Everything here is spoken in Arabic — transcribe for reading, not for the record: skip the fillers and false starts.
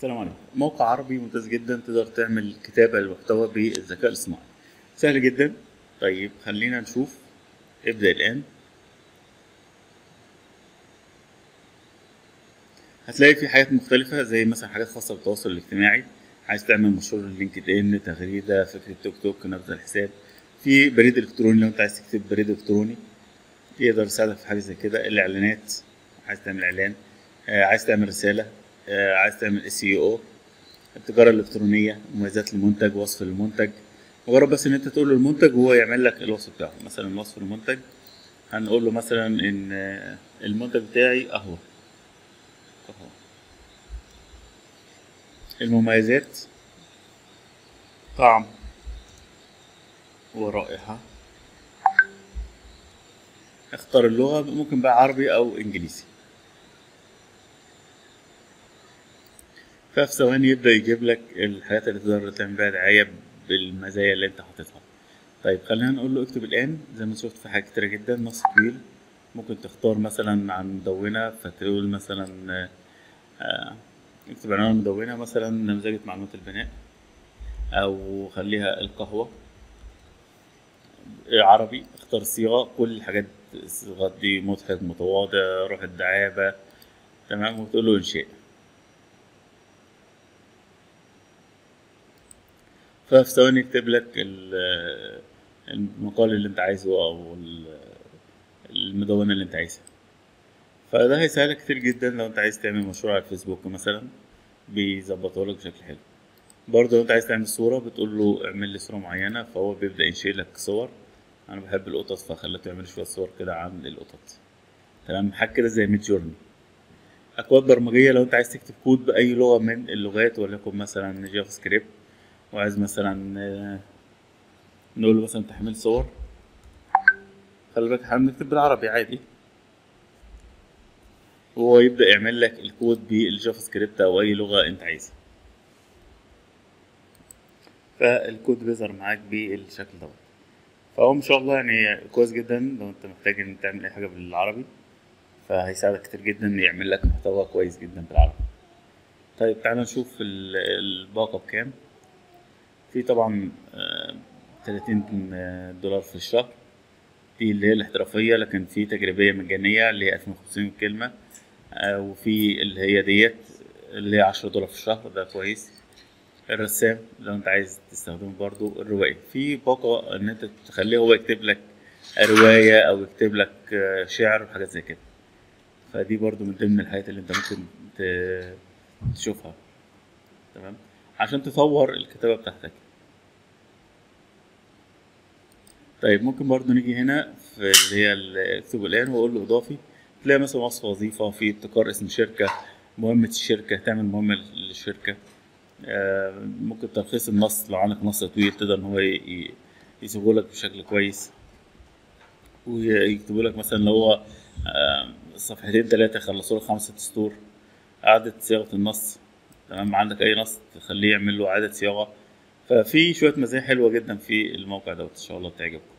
السلام عليكم. موقع عربي ممتاز جدا، تقدر تعمل كتابة للمحتوى بالذكاء الاصطناعي، سهل جدا. طيب خلينا نشوف. ابدأ الآن. هتلاقي في حاجات مختلفة زي مثلا حاجات خاصة بالتواصل الاجتماعي، عايز تعمل مشروع لينكد ان، تغريدة، فكرة توك توك، نبذ الحساب. في بريد الكتروني لو انت عايز تكتب بريد الكتروني يقدر يساعدك في حاجة زي كده. الاعلانات، عايز تعمل اعلان، عايز تعمل رسالة، عايز تعمل SEO. التجارة الإلكترونية، مميزات المنتج، وصف المنتج. مجرد بس إن أنت تقول له المنتج وهو يعمل لك الوصف بتاعه. مثلا وصف المنتج هنقول له مثلا إن المنتج بتاعي أهو. المميزات: طعم ورائحة. اختار اللغة، ممكن بقى عربي أو إنجليزي. ففي ثواني يبدأ يجيب لك الحاجات اللي تقدر تعمل بيها دعاية بالمزايا اللي أنت حاططها. طيب خلينا نقول له اكتب الآن. زي ما شفت في حاجات كتيرة جدا، نص طويل. ممكن تختار مثلا عن مدونة، فتقول مثلا اكتب عنوان المدونة مثلا نمذجة معلومات البناء، أو خليها القهوة. عربي، اختار الصيغة، كل الحاجات الصيغات دي: مضحك، متواضع، روح الدعابة. تمام، وتقول له إنشاء. ففي ثواني يكتب لك المقال اللي انت عايزه، او المدونة اللي انت عايزها. فده هيساعدك كتير جدا لو انت عايز تعمل مشروع على الفيسبوك مثلا، بيظبطه لك بشكل حلو. برضه لو انت عايز تعمل صورة بتقول له اعمل لي صورة معينة، فهو بيبدأ ينشئ لك صور. انا بحب القطط فخليته يعمل شوية صور كده عن القطط. تمام، حاجة كده زي ميد جورني. اكواد برمجية: لو انت عايز تكتب كود بأي لغة من اللغات، وليكن مثلا جافا سكريبت، وعايز مثلا نقول له مثلا تحميل صور. خلي بالك احنا بنكتب بالعربي عادي، وهو يبدأ يعمل لك الكود بالجافا سكريبت أو أي لغة أنت عايزها. فالكود بيظهر معاك بالشكل ده. فهو إن شاء الله يعني كويس جدا لو أنت محتاج إن تعمل أي حاجة بالعربي، فهيساعدك كتير جدا يعمل لك محتوى كويس جدا بالعربي. طيب تعالى نشوف الباقة بكام. في طبعا 30 دولار في الشهر، دي اللي هي الاحترافية، لكن في تجريبية مجانية اللي هي 2500 كلمة. وفي اللي هي ديت اللي هي 10 دولار في الشهر، ده كويس. الرسام لو انت عايز تستخدمه. برضو الرواية، في باقة ان انت تخليه هو يكتب لك رواية او يكتب لك شعر وحاجات زي كده. فدي برضو من ضمن الحاجات اللي انت ممكن تشوفها. تمام، عشان تطور الكتابة بتاعتك. طيب ممكن برضو نيجي هنا في اللي هي اكتب الآن وأقول له إضافي. تلاقي مثلا وصف وظيفة، في ابتكار اسم شركة، مهمة الشركة، تعمل مهمة للشركة. ممكن تلخيص النص، لو عندك نص طويل تقدر إن هو يسيبه لك بشكل كويس، ويكتبوا لك مثلا لو هو صفحتين تلاتة يخلصوا لك 5 6 سطور. إعادة صياغة النص. تمام، عندك أي نص تخليه يعمل له إعادة صياغة. ففي شوية مزايا حلوة جدا في الموقع دوت، إن شاء الله تعجبكم.